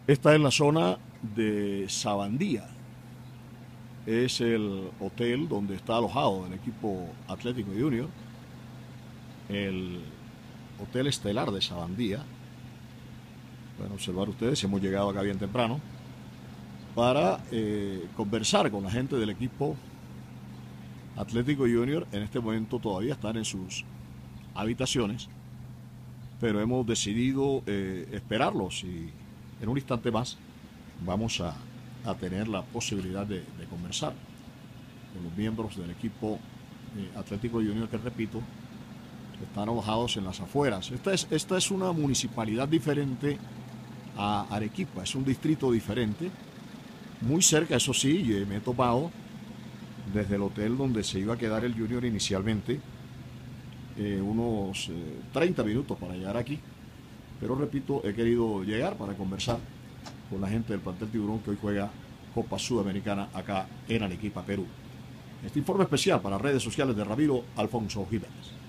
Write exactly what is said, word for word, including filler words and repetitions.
Está en la zona de Sabandía. Es el hotel donde está alojado el equipo Atlético Junior. El Hotel Estelar de Sabandía. Pueden observar ustedes, hemos llegado acá bien temprano para eh, conversar con la gente del equipo Atlético Junior. En este momento todavía están en sus habitaciones, pero hemos decidido eh, esperarlos y en un instante más vamos a, a tener la posibilidad de, de conversar con los miembros del equipo eh, Atlético Junior, que repito, están alojados en las afueras. Esta es, esta es una municipalidad diferente a Arequipa, es un distrito diferente, muy cerca, eso sí, me he topado desde el hotel donde se iba a quedar el Junior inicialmente, eh, unos eh, treinta minutos para llegar aquí, pero repito, he querido llegar para conversar con la gente del plantel Tiburón, que hoy juega Copa Sudamericana acá en Arequipa, Perú. Este informe especial para redes sociales de Ramiro Alfonso Jiménez.